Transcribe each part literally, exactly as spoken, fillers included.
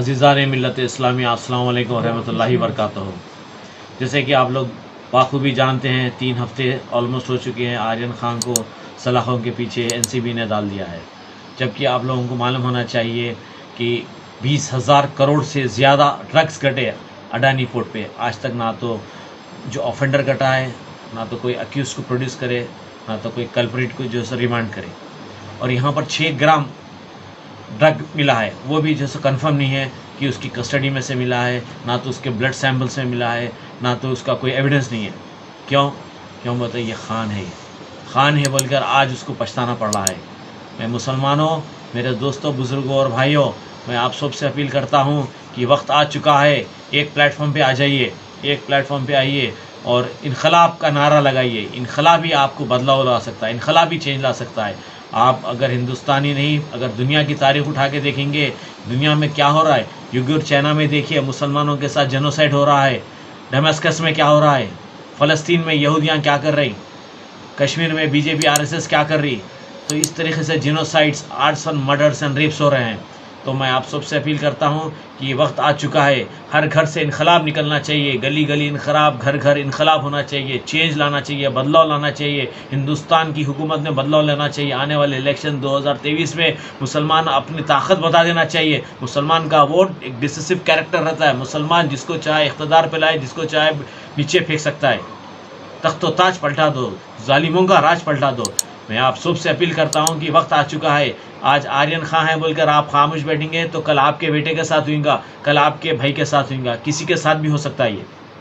अज़ीज़ान मिल्लत इस्लामिया अस्सलाम वालेकुम रहमतुल्लाहि वबरकातुहू। जैसे कि आप लोग बाखूबी जानते हैं, तीन हफ्ते ऑलमोस्ट हो चुके हैं आर्यन खान को सलाखों के पीछे एनसीबी ने डाल दिया है। जबकि आप लोगों को मालूम होना चाहिए कि बीस हज़ार करोड़ से ज़्यादा ड्रग्स कटे अडानी पोर्ट पे। आज तक ना तो जो ऑफेंडर कटा है, ना तो कोई अक्यूज को प्रोड्यूस करे, ना तो कोई कल्प्रिट को जो है रिमांड करे। और यहाँ पर छः ग्राम ड्रग मिला है, वो भी जैसे कंफर्म नहीं है कि उसकी कस्टडी में से मिला है, ना तो उसके ब्लड सैंपल्स में मिला है, ना तो उसका कोई एविडेंस नहीं है। क्यों क्यों बताइए? ये खान है, ये खान है बोलकर आज उसको पछताना पड़ रहा है। मैं मुसलमानों, मेरे दोस्तों, बुज़ुर्गों और भाइयों, मैं आप सबसे अपील करता हूँ कि वक्त आ चुका है, एक प्लेटफॉर्म पे आ जाइए, एक प्लेटफॉर्म पे आइए और इनकलाब का नारा लगाइए। इनकलाब ही आपको बदलाव ला सकता है, इनकलाब ही चेंज ला सकता है। आप अगर हिंदुस्तानी नहीं, अगर दुनिया की तारीख उठा के देखेंगे, दुनिया में क्या हो रहा है, युगुर चाइना में देखिए मुसलमानों के साथ जेनोसाइड हो रहा है, डमस्कस में क्या हो रहा है, फ़लस्तीन में यहूदियाँ क्या कर रही, कश्मीर में बीजेपी आरएसएस क्या कर रही। तो इस तरीके से genocides, riots and murders and rapes हो रहे हैं। तो मैं आप सबसे अपील करता हूँ कि वक्त आ चुका है, हर घर से इनकलाब निकलना चाहिए, गली गली इनकलाब, घर घर इनकलाब होना चाहिए, चेंज लाना चाहिए, बदलाव लाना चाहिए। हिंदुस्तान की हुकूमत में बदलाव लेना चाहिए। आने वाले इलेक्शन दो हज़ार तेईस में मुसलमान अपनी ताकत बता देना चाहिए। मुसलमान का वोट एक डिसिसिव कैरेक्टर रहता है। मुसलमान जिसको चाहे इख्तदार पे लाए, जिसको चाहे नीचे फेंक सकता है। तख्तो ताज पलटा दो, जालिमों का राज पलटा दो। मैं आप सबसे अपील करता हूं कि वक्त आ चुका है। आज आर्यन खान है बोलकर आप खामोश बैठेंगे तो कल आपके बेटे के साथ हुईगा, कल आपके भाई के साथ हुईगा, किसी के साथ भी हो सकता है। ये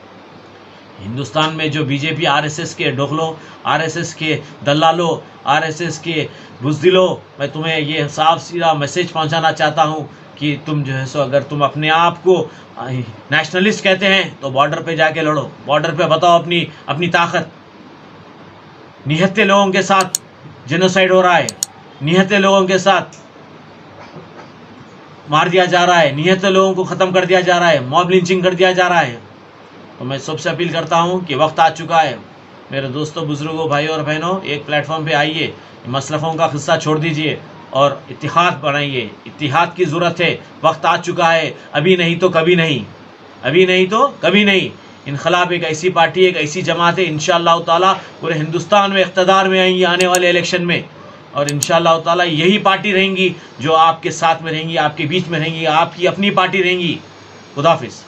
हिंदुस्तान में जो बीजेपी आरएसएस के डोखलों, आरएसएस के दलालों, आरएसएस के बुज़दिलों, मैं तुम्हें ये साफ सीधा मैसेज पहुंचाना चाहता हूं कि तुम जो है सो, अगर तुम अपने आप को नेशनलिस्ट कहते हैं तो बॉर्डर पे जाके लड़ो, बॉर्डर पे बताओ अपनी अपनी ताकत। निहत्ते लोगों के साथ जेनोसाइड हो रहा है, निहत्ते लोगों के साथ मार दिया जा रहा है, निहत्ते लोगों को ख़त्म कर दिया जा रहा है, मॉब लिंचिंग कर दिया जा रहा है। तो मैं सबसे अपील करता हूं कि वक्त आ चुका है। मेरे दोस्तों, बुजुर्गों, भाइयों और बहनों, एक प्लेटफॉर्म पे आइए, मसलफ़ों का किस्सा छोड़ दीजिए और इत्तिहाद बनाइए। इत्तिहाद की ज़रूरत है, वक्त आ चुका है। अभी नहीं तो कभी नहीं, अभी नहीं तो कभी नहीं। इनकलाब एक ऐसी पार्टी, एक ऐसी जमात है, इंशाअल्लाह ताला पूरे हिंदुस्तान में इक़्तिदार में आएंगी आने वाले इलेक्शन में। और इंशाअल्लाह ताला यही पार्टी रहेंगी जो आपके साथ में रहेंगी, आपके बीच में रहेंगी, आपकी अपनी पार्टी रहेंगी। खुदा हाफिज़।